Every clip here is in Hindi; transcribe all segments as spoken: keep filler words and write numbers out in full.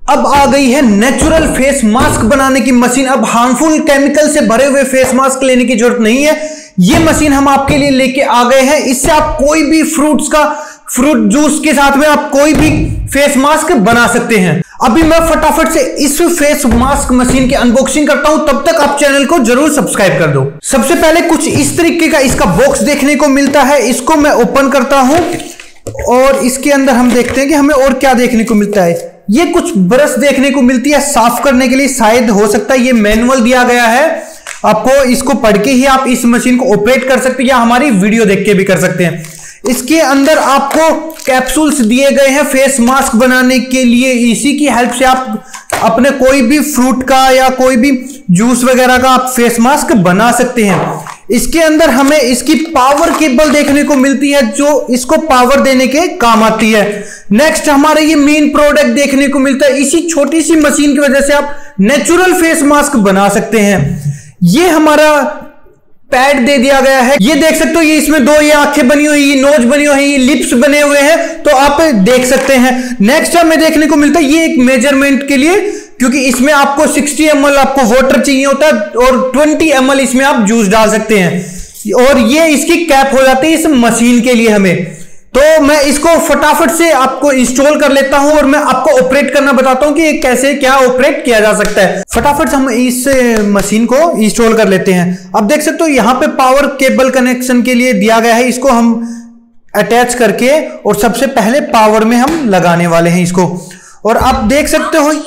अब आ गई है नेचुरल फेस मास्क बनाने की मशीन। अब हार्मफुल केमिकल से भरे हुए फेस मास्क लेने की जरूरत नहीं है। ये मशीन हम आपके लिए लेके आ गए हैं। इससे आप कोई भी फ्रूट्स का फ्रूट जूस के साथ में आप कोई भी फेस मास्क बना सकते हैं। अभी मैं फटाफट से इस फेस मास्क मशीन की अनबॉक्सिंग करता हूं, तब तक आप चैनल को जरूर सब्सक्राइब कर दो। सबसे पहले कुछ इस तरीके का इसका बॉक्स देखने को मिलता है। इसको मैं ओपन करता हूं और इसके अंदर हम देखते हैं कि हमें और क्या देखने को मिलता है। ये कुछ ब्रश देखने को मिलती है साफ करने के लिए, शायद हो सकता है ये मैनुअल दिया गया है आपको। इसको पढ़ के ही आप इस मशीन को ऑपरेट कर सकते हैं या हमारी वीडियो देख के भी कर सकते हैं। इसके अंदर आपको कैप्सूल्स दिए गए हैं फेस मास्क बनाने के लिए। इसी की हेल्प से आप अपने कोई भी फ्रूट का या कोई भी जूस वगैरह का आप फेस मास्क बना सकते हैं। इसके अंदर हमें इसकी पावर केबल देखने को मिलती है जो इसको पावर देने के काम आती है। नेक्स्ट हमारे ये मेन प्रोडक्ट देखने को मिलता है। इसी छोटी सी मशीन की वजह से आप नेचुरल फेस मास्क बना सकते हैं। ये हमारा पैड दे दिया गया है। ये देख सकते हो, ये इसमें दो ये आंखें बनी हुई, ये नोज बनी हुई, ये लिप्स बने हुए हैं, तो आप देख सकते हैं। नेक्स्ट हमें देखने को मिलता है ये एक मेजरमेंट के लिए, क्योंकि इसमें आपको साठ एम एल आपको वाटर चाहिए होता है और बीस एम एल इसमें आप जूस डाल सकते हैं। और ये इसकी कैप हो जाती है इस मशीन के लिए हमें। तो मैं इसको फटाफट से आपको इंस्टॉल कर लेता हूं और मैं आपको ऑपरेट करना बताता हूं कि कैसे क्या ऑपरेट किया जा सकता है। फटाफट से हम इस मशीन को इंस्टॉल कर लेते हैं। अब देख सकते हो यहां पे पावर केबल कनेक्शन के लिए दिया गया है। इसको हम अटैच करके और सबसे पहले पावर में हम लगाने वाले हैं इसको। और आप देख सकते हो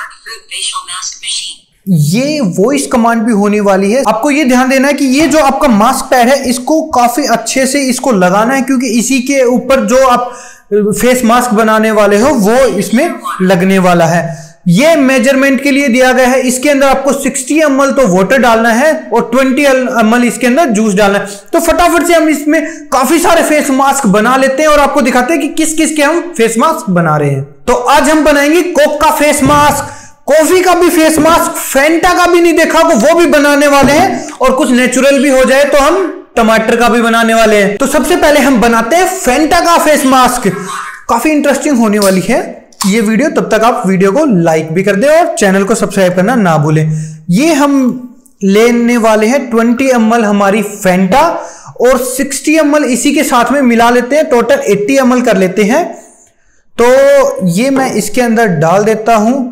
ये वॉइस कमांड भी होने वाली है। आपको ये ध्यान देना है कि ये जो आपका मास्क पैड है इसको काफी अच्छे से इसको लगाना है, क्योंकि इसी के ऊपर जो आप फेस मास्क बनाने वाले हो वो इसमें लगने वाला है। ये मेजरमेंट के लिए दिया गया है। इसके अंदर आपको साठ एम एल तो वाटर डालना है और बीस एम एल इसके अंदर जूस डालना है। तो फटाफट से हम इसमें काफी सारे फेस मास्क बना लेते हैं और आपको दिखाते हैं कि किस किस के हम फेस मास्क बना रहे हैं। तो आज हम बनाएंगे कोक का फेस मास्क, कॉफी का भी फेस मास्क, फैंटा का भी नहीं देखा तो वो भी बनाने वाले हैं, और कुछ नेचुरल भी हो जाए तो हम टमाटर का भी बनाने वाले हैं। तो सबसे पहले हम बनाते हैं फैंटा का फेस मास्क। काफी इंटरेस्टिंग होने वाली है ये वीडियो। तब तक आप वीडियो को लाइक भी कर दें और चैनल को सब्सक्राइब करना ना भूलें। ये हम लेने वाले हैं बीस एम एल हमारी फैंटा और साठ एम एल इसी के साथ में मिला लेते हैं, टोटल अस्सी एम एल कर लेते हैं। तो ये मैं इसके अंदर डाल देता हूं।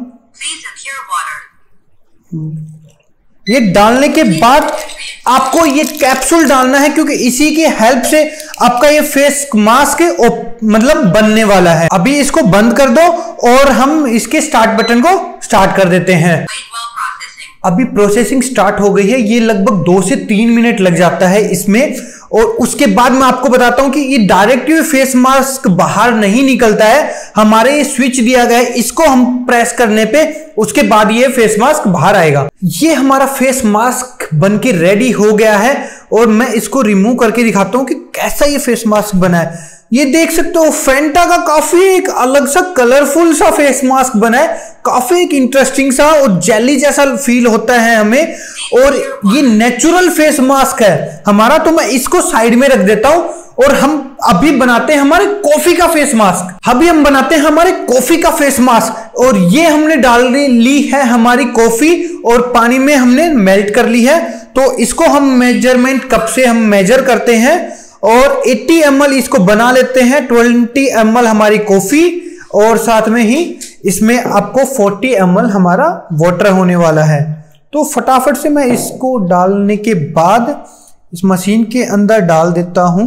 ये डालने के बाद आपको ये कैप्सूल डालना है, क्योंकि इसी की हेल्प से आपका ये फेस मास्क मतलब बनने वाला है। अभी इसको बंद कर दो और हम इसके स्टार्ट बटन को स्टार्ट कर देते हैं। अभी प्रोसेसिंग स्टार्ट हो गई है। ये लगभग दो से तीन मिनट लग जाता है इसमें। और उसके बाद मैं आपको बताता हूं कि ये डायरेक्ट फेस मास्क बाहर नहीं निकलता है। हमारे ये स्विच दिया गया है, इसको हम प्रेस करने पे उसके बाद ये फेस मास्क बाहर आएगा। ये हमारा फेस मास्क बनके रेडी हो गया है और मैं इसको रिमूव करके दिखाता हूं कि कैसा ये फेस मास्क बना है। ये देख सकते हो फैंटा का काफी एक अलग सा कलरफुल सा फेस मास्क बना है। काफी एक इंटरेस्टिंग सा और जेली जैसा फील होता है हमें। और ये नेचुरल फेस मास्क है हमारा, तो मैं इसको साइड में रख देता हूं और हम अभी बनाते हैं हमारे कॉफी का फेस मास्क। अभी हम बनाते हैं हमारे कॉफी का फेस मास्क। और ये हमने डाल ली है हमारी कॉफी और पानी में हमने मेल्ट कर ली है। तो इसको हम मेजरमेंट कप से हम मेजर करते हैं और अस्सी एम एल इसको बना लेते हैं। बीस एम एल हमारी कॉफी और साथ में ही इसमें आपको चालीस एम एल हमारा वाटर होने वाला है। तो फटाफट से मैं इसको डालने के बाद इस मशीन के अंदर डाल देता हूं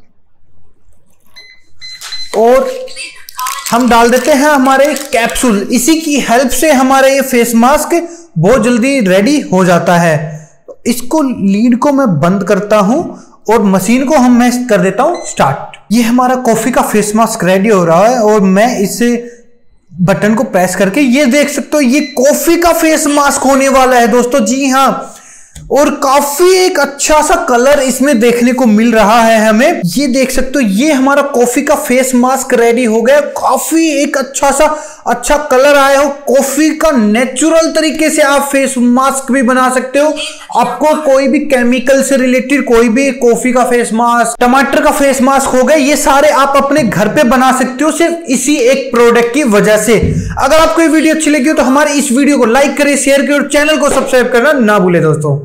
और हम डाल देते हैं हमारे कैप्सूल। इसी की हेल्प से हमारा ये फेस मास्क बहुत जल्दी रेडी हो जाता है। इसको लीड को मैं बंद करता हूं और मशीन को हम मैं कर देता हूं स्टार्ट। ये हमारा कॉफी का फेस मास्क रेडी हो रहा है और मैं इसे बटन को प्रेस करके ये देख सकते हो ये कॉफी का फेस मास्क होने वाला है दोस्तों। जी हाँ, और काफी एक अच्छा सा कलर इसमें देखने को मिल रहा है हमें। ये देख सकते हो, ये हमारा कॉफी का फेस मास्क रेडी हो गया। काफी एक अच्छा सा अच्छा कलर आया हो। कॉफी का नेचुरल तरीके से आप फेस मास्क भी बना सकते हो। आपको कोई भी केमिकल से रिलेटेड कोई भी कॉफी का फेस मास्क, टमाटर का फेस मास्क हो गए, ये सारे आप अपने घर पे बना सकते हो सिर्फ इसी एक प्रोडक्ट की वजह से। अगर आपको ये वीडियो अच्छी लगी हो तो हमारे इस वीडियो को लाइक करें, शेयर करें और चैनल को सब्सक्राइब करना ना भूले दोस्तों।